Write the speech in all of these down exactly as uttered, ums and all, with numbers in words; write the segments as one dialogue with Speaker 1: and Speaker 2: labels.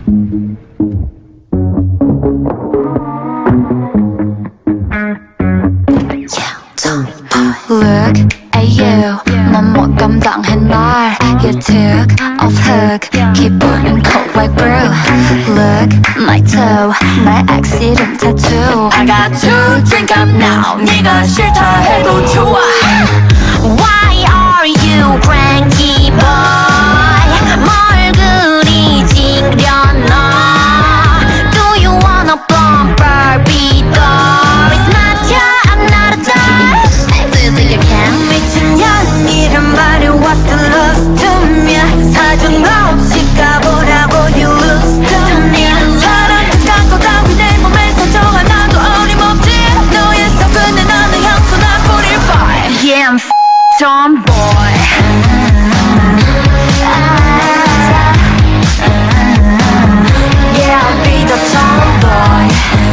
Speaker 1: Look at you, 넌 뭐 감당해 날. You took off hook, keep burning cold like brew. Look, my toe, my accident tattoo. I got to drink up now, 네가 싫다 해도 좋아. Why are you cranky boy? 뭘 그리 지려나? Do you wanna blow Barbie doll? It's not your, I'm not a doll. Do you think you can? 미친년이란 말이 what's the love to me? 사정 없이 가보라고 you lose to me. 사랑 감고 담긴 내 몸에 상처 하나도 어림없지. 너의 속 끝내 나는 향수 나 뿌릴 vibe. Yeah, I'm f***ing tomboy. Yeah, I'll be the tomboy.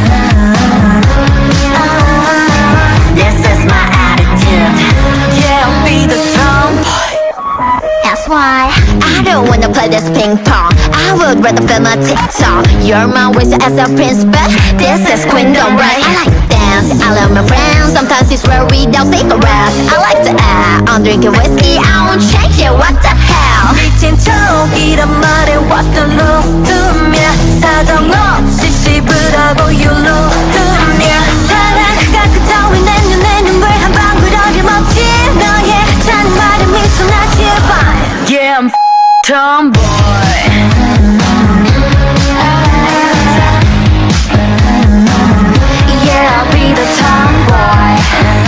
Speaker 1: This is my attitude. Yeah, I'll be the tomboy. That's why I don't wanna play this ping pong. I would rather film a TikTok. You're my waist as a prince, but this is queendom, right? I like dance, I love my friends. Sometimes it's where we don't cigarettes. I like to act, I'm drinking whiskey. I won't change it, what the hell? 미친 척이란 말에 what's the love to me? 사정 없이 씹으라고 you lose to me. 사랑 그 따위 내 눈에 눈물 한 방울 어림없지. 너의 잔말에 미소 나 제발. Yeah, I'm f***ing tomboy. Yeah, I'll be the tomboy.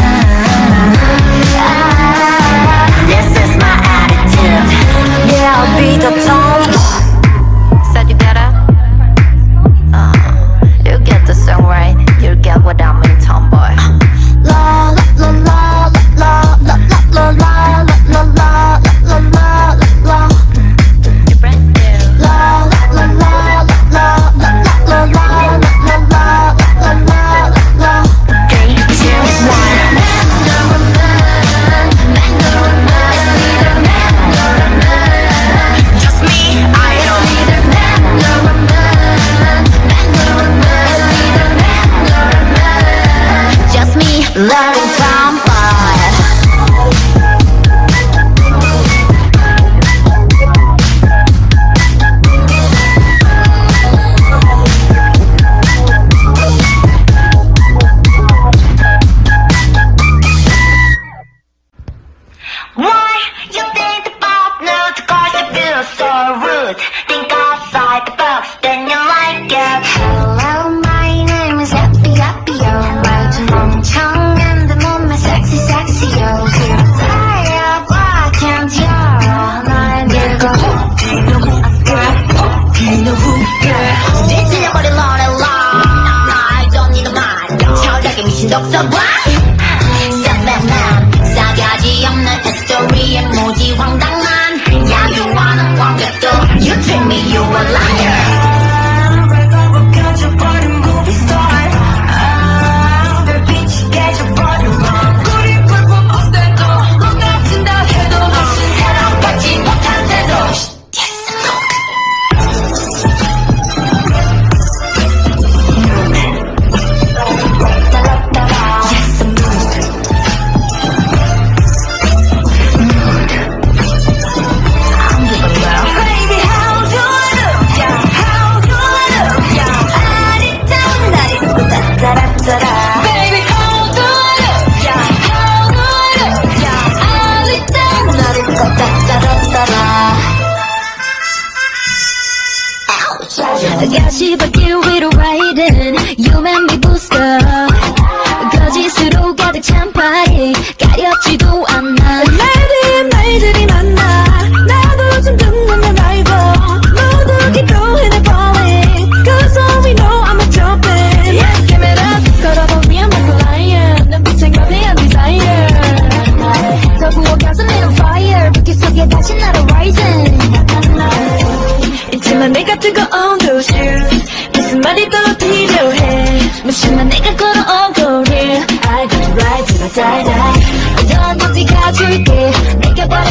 Speaker 1: This is my attitude. Yeah, I'll be the tomboy. Said you better? Uh, you get the song right. You get what I mean, tomboy. La la la la la la la la la la la la la. You're brand new. La la la la la la la la la la la la la la. Three, two, one. Just me, I don't. Just me, learning tomboy. Why you think about now? Cause you feel so rude. Think outside the box, then you like it. Hello, my name is Happy Happy Yo. 말 좀 멍청한데 몸매 sexy sexy yo. Fire, I can't tell. 날 밀고 You know who, girl. 뒤틀려버린 lonely line. I don't need a mind. 차오르게 미친 독서관. 쌍배만 싸가지 없는 스토리에 모지 황당한 야유하는 완벽도. You treat me, you a liar. 깨져버린 movie star. 별 빛이 깨져버린 맘. 우리 불법 없대도 넌 다친다 해도 없인 사랑받지 못한 태도. Yes, look. Yes, I'm Baby, how do I look? Yeah, how do I look? Yeah, I need down, I need to da da da da da. Baby, how do I look? Yeah, how do I look? Yeah, I need down, I need to da da da da da. Ouch. 가시밭길 위로 riding, you make me boost up. 거짓으로 가득 찬 파리 가렵지도 않아. 말들이 말들이 많아. 나도 좀 듣는 건 알고 모두 keep going and falling. Cause all we know I'm a jumping. Yeah, give it up. 걸어보면 I'm flying. 눈빛은 거대한 desire. 더 부어가서 little fire. 불길 속에 다시 나를 rising. 있지만 내가 뜨거운 those shoes. 무슨 말이 더 필요해. 무심한 내가 걸어온 거리. I got to ride till I die die. 어떤 높이 가줄게. 내가 바라